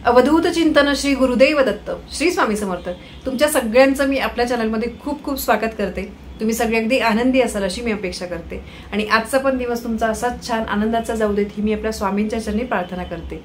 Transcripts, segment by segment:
अवधूत चिंतन श्री गुरुदेव दत्त श्री स्वामी समर्थ। तुमच्या सगळ्यांचं मी आपल्या चॅनलमध्ये खूप खूप स्वागत करते। तुम्ही सगळे अगदी आनंदी असाल अशी मी अपेक्षा करते आणि आजचा पण दिवस तुमचा असाच छान आनंदाचा जाऊ देत ही मी आपल्या स्वामींच्या चरणी प्रार्थना करते।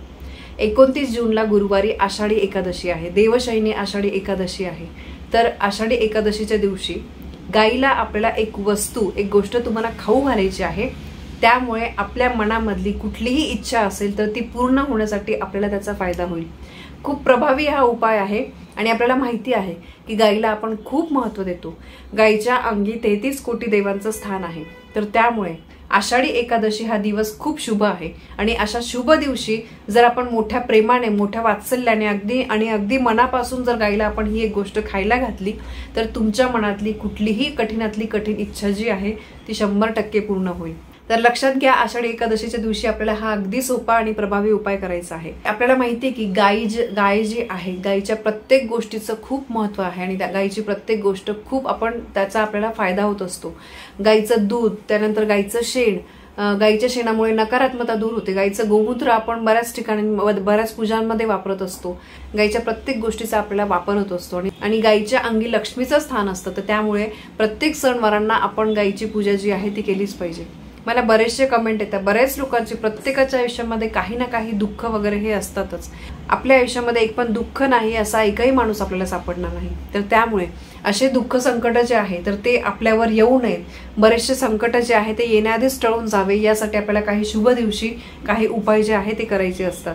29 जूनला गुरुवारी आषाढी एकादशी आहे, देवशयनी आषाढी एकादशी आहे। तर आषाढी एकादशीच्या दिवशी गाईला आपल्याला एक वस्तू, एक गोष्ट तुम्हाला खाऊ घालायची आहे। त्यामुळे आपल्या मनामधली कुठलीही इच्छा असेल तर ती पूर्ण होण्यासाठी आपल्याला त्याचा फायदा होईल। खूप प्रभावी हा उपाय आहे आणि आपल्याला माहिती आहे की गाईला आपण खूप महत्त्व देतो। गाईच्या अंगी 33 कोटी देवांचं स्थान आहे। तर त्यामुळे आषाढी एकादशी हा दिवस खूप शुभ आहे आणि अशा शुभ दिवशी जर आपण मोठ्या प्रेमाने, मोठ्या वात्सल्याने अगदी मनापासून जर गाईला आपण ही एक गोष्ट खायला घातली तर तुमच्या मनातली कुठलीही कठीणातली कठीण इच्छा जी आहे ती 100% पूर्ण होईल। तर लक्षात घ्या, आषाढी एकादशीच्या दिवशी आपल्याला हा अगदी सोपा आणि प्रभावी उपाय करायचा आहे। आपल्याला माहिती आहे की गाय जी आहे, गायीच्या प्रत्येक गोष्टीचं खूप महत्त्व आहे आणि त्या गायीची प्रत्येक गोष्ट खूप त्याचा आपल्याला फायदा होत असतो। गायीचं दूध, त्यानंतर गायीचं शेण, गायीच्या शेणामुळे नकारात्मकता दूर होते। गायीचं गोमूत्र आपण बऱ्याच ठिकाणी बऱ्याच पूजांमध्ये वापरत असतो। गायीच्या प्रत्येक गोष्टीचा आपल्याला वापर होत असतो आणि गायीच्या अंगी लक्ष्मीचं स्थान असतं। तर त्यामुळे प्रत्येक सणवारांना आपण गायीची पूजा जी आहे ती केलीच पाहिजे। मला बरेचसे कमेंट येतात, बऱ्याच लोकांची प्रत्येकाच्या आयुष्यामध्ये काही ना काही दुःख वगैरे हे असतातच। आपल्या आयुष्यामध्ये एक पण दुःख नाही असा एकही माणूस आपल्याला सापडणार नाही। तर त्यामुळे असे दुःख संकट जे आहे तर ते आपल्यावर येऊ नयेत। बरेचसे संकट जे आहे ते येण्याआधीच टळून जावे यासाठी आपल्याला काही शुभ दिवशी काही उपाय जे आहे ते करायचे असतात।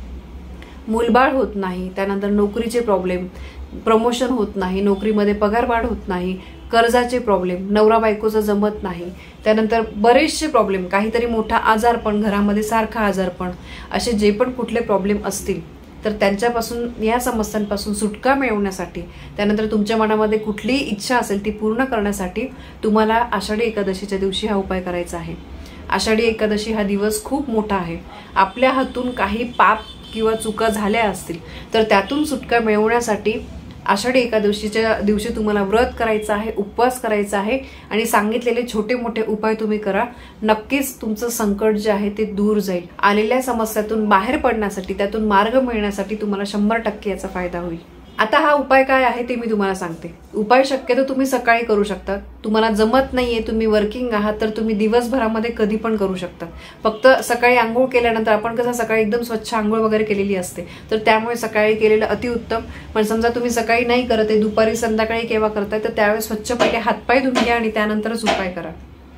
मूलबाळ होत नाही, त्यानंतर नोकरीचे प्रॉब्लेम, प्रमोशन होत नाही, नोकरीमध्ये पगारवाढ होत नाही, कर्जाचे प्रॉब्लेम, नवरा बायकोचं जमत नाही, त्यानंतर बरेचसे प्रॉब्लेम, काहीतरी मोठा आजारपण, घरामध्ये सारखा आजारपण, असे जे पण कुठले प्रॉब्लेम असतील तर त्यांच्यापासून, या समस्यांपासून सुटका मिळवण्यासाठी, त्यानंतर तुमच्या मनामध्ये कुठलीही इच्छा असेल ती पूर्ण करण्यासाठी तुम्हाला आषाढी एकादशीच्या दिवशी हा उपाय करायचा आहे। आषाढी एकादशी हा दिवस खूप मोठा आहे। आपल्या हातून काही पाप किंवा चुका झाल्या असतील तर त्यातून सुटका मिळवण्यासाठी आषाढी एकादशीच्या दिवशी तुम्हाला व्रत करायचं आहे, उपवास करायचा आहे आणि सांगितलेले छोटे मोठे उपाय तुम्ही करा। नक्कीच तुमचं संकट जे आहे ते दूर जाईल। आलेल्या समस्यातून बाहेर पडण्यासाठी, त्यातून मार्ग मिळण्यासाठी तुम्हाला 100% याचा फायदा होईल। आता हा उपाय काय आहे ते मी तुम्हाला सांगते। उपाय शक्यतो तुम्ही सकाळी करू शकता। तुम्हाला जमत नाहीये, तुम्ही वर्किंग आहात तर तुम्ही दिवसभरामध्ये कधी पण करू शकता। फक्त सकाळी आंघोळ केल्यानंतर, आपण कसं सकाळी एकदम स्वच्छ आंघोळ वगैरे केलेली असते तर त्यामुळे सकाळी केलेलं अतिउत्तम। पण समजा तुम्ही सकाळी नाही करत आहे, दुपारी संध्याकाळी केव्हा करताय तर त्यावेळेस स्वच्छ पहिले हातपाय धुवून घ्या आणि त्यानंतरच उपाय करा।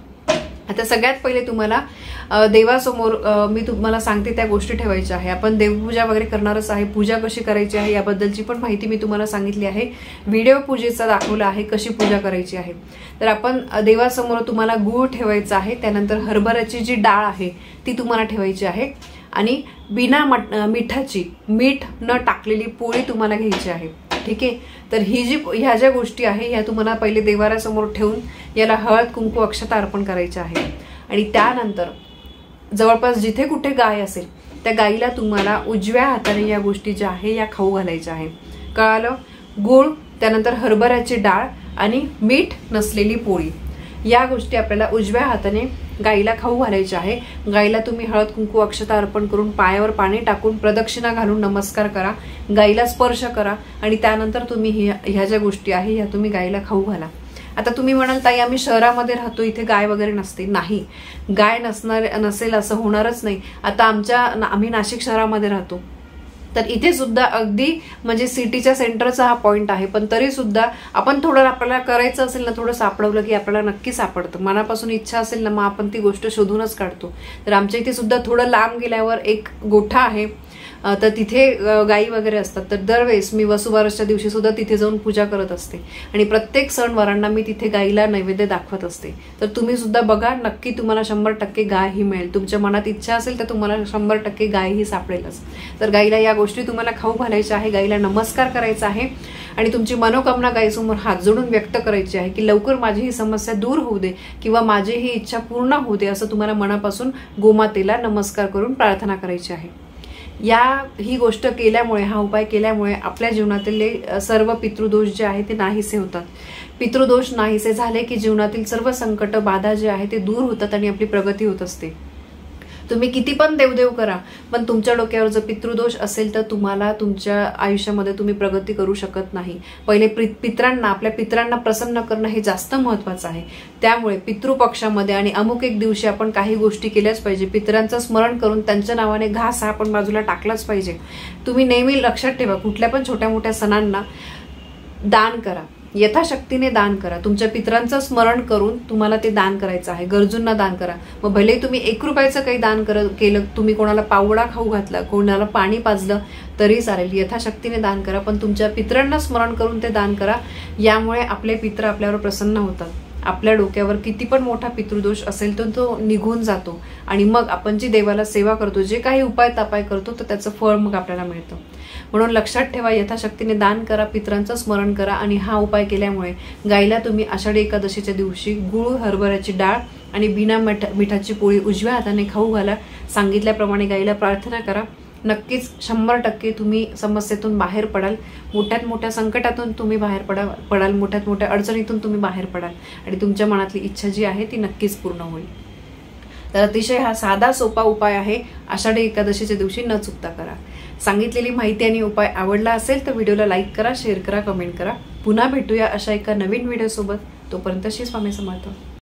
आता सगळ्यात पहिले तुम्हाला देवासमोर मी तुम्हाला सांगते त्या गोष्टी ठेवायच्या आहे। आपण देवपूजा वगैरे करणारच आहे। पूजा कशी करायची आहे याबद्दलची पण माहिती मी तुम्हाला सांगितली आहे। व्हिडिओ पूजेचा दाखवला आहे कशी पूजा करायची आहे। तर आपण देवासमोर तुम्हाला गूळ ठेवायचा आहे, त्यानंतर हरभऱ्याची जी डाळ आहे ती तुम्हाला ठेवायची आहे आणि बिना मिठाची, मीठ न टाकलेली पोळी तुम्हाला घ्यायची आहे। ठीक आहे, तर ह्या ज्या गोष्टी आहे ह्या तुम्हाला पहिले देवाऱ्यासमोर ठेवून याला हळद कुंकू अक्षता अर्पण करायचे आहे आणि त्यानंतर जवळपास जिथे कुठे गाय असेल त्या गायीला तुम्हाला उजव्या हाताने या गोष्टी ज्या आहे या खाऊ घालायच्या आहे। कळालं? गूळ, त्यानंतर हरभऱ्याची डाळ आणि मीठ नसलेली पोळी, या गोष्टी आपल्याला उजव्या हाताने गाईला खाऊ घालायचे आहे। गाईला तुम्ही हळद कुंकू अक्षता अर्पण करून पायावर पाणी टाकून प्रदक्षिणा घालून नमस्कार करा, गाईला स्पर्श करा आणि त्यानंतर तुम्ही ह्या ज्या गोष्टी आहे ह्या तुम्ही गाईला खाऊ घाला। आता तुम्ही म्हणाल ताई आम्ही शहरामध्ये राहतो, इथे गाय वगैरे नसते। नाही, गाय नसेल असं होणारच नाही। आता आम्ही नाशिक शहरामध्ये राहतो तर इथे सुद्धा अगदी म्हणजे सिटीच्या सेंटरचा हा पॉइंट आहे, पण तरी सुद्धा आपण थोडं आपल्याला करायचं असेल ना, थोडं सापडवलं की आपल्याला नक्की सापडतं। मनापासून इच्छा असेल ना मग आपण ती गोष्ट शोधूनच काढतो। तर आमच्या इथे सुद्धा थोडं लांब गेल्यावर एक गोठा आहे, तर तिथे गायी वगैरे असतात। तर दरवेळेस मी वसुबारसच्या दिवशी सुद्धा तिथे जाऊन पूजा करत असते आणि प्रत्येक सणवारांना मी तिथे गायीला नैवेद्य दाखवत असते। तर तुम्ही सुद्धा बघा, नक्की तुम्हाला 100% गाय ही मिळेल। तुमच्या मनात इच्छा असेल तर तुम्हाला 100% गाय ही सापडेलच। तर गायीला या गोष्टी तुम्हाला खाऊ घालायच्या आहे, गायीला नमस्कार करायचा आहे आणि तुमची मनोकामना गायीसमोर हात जोडून व्यक्त करायची आहे की लवकर माझी ही समस्या दूर होऊ दे किंवा माझी ही इच्छा पूर्ण होऊ दे, असं तुम्हाला मनापासून गोमातेला नमस्कार करून प्रार्थना करायची आहे। ही गोष्ट केल्यामुळे, हा उपाय केल्यामुळे आपल्या जीवनातील सर्व पितृदोष जे आहे ते नाहीसे होतात। पितृदोष नाहीसे झाले की जीवनातील सर्व संकट, बाधा जे आहे ते दूर होतात आणि आपली प्रगती होत असते। तुम्ही किती पण देवदेव करा, पण तुमच्या डोक्यावर जर पितृदोष असेल तर तुम्हाला तुमच्या आयुष्यामध्ये तुम्ही प्रगती करू शकत नाही. पहिले पितरांना, आपल्या पितरांना प्रसन्न करणं हे जास्त महत्वाचं आहे. त्यामुळे पितृपक्षामध्ये आणि अमुक एक दिवशी आपण काही गोष्टी केल्याच पाहिजे. पितरांचं स्मरण करून त्यांच्या नावाने घास हा आपण बाजूला टाकलाच पाहिजे. तुम्ही नेहमी लक्षात ठेवा, कुठल्या पण छोट्या मोठ्या सणांना दान करा, यथाशक्तीने दान करा. तुमच्या पितरांचं स्मरण करून तुम्हाला ते दान करायचं आहे. गरजूंना दान करा. मग भले तुम्ही 1 रुपयाचं काही दान केलं, तुम्ही कोणाला पावडा खाऊ घातला, कोणाला पाणी पाजलं तरी चालेल. यथाशक्तीने दान करा, पण तुमच्या पितरांना स्मरण करून ते दान करा. यामुळे आपले पित्र आपल्यावर प्रसन्न होतात. आपल्या डोक्यावर किती पण मोठा पितृदोष असेल तर तो निघून जातो आणि मग आपण जी देवाला सेवा करतो, जे काही उपाय तापाय करतो, तर त्याचं फळ मग आपल्याला मिळतं. म्हणून लक्षात ठेवा, यथाशक्तीने दान करा, पितरांचं स्मरण करा. आणि हा उपाय केल्यामुळे गाईला तुम्ही आषाढी एकादशीच्या दिवशी गूळ, हरभऱ्याची डाळ आणि बिना मिठाची पोळी उजव्या हाताने खाऊ घाला. सांगितल्याप्रमाणे गाईला प्रार्थना करा. नक्कीच 100% तुम्ही समस्येतून बाहेर पडाल. मोठ्यात मोठ्या संकटातून तुम्ही बाहेर पडाल. मोठ्यात मोठ्या अडचणीतून तुम्ही बाहेर पडाल आणि तुमच्या मनातली इच्छा जी आहे ती नक्कीच पूर्ण होईल. तर अतिशय हा साधा सोपा उपाय आहे. आषाढी एकादशीच्या दिवशी न चुकता करा. सांगितलेली माहिती आणि उपाय आवडला असेल तर व्हिडिओला लाईक करा, शेअर करा, कमेंट करा. पुन्हा भेटूया अशा एका नवीन व्हिडिओ सोबत. तोपर्यंत श्री स्वामी समर्थ.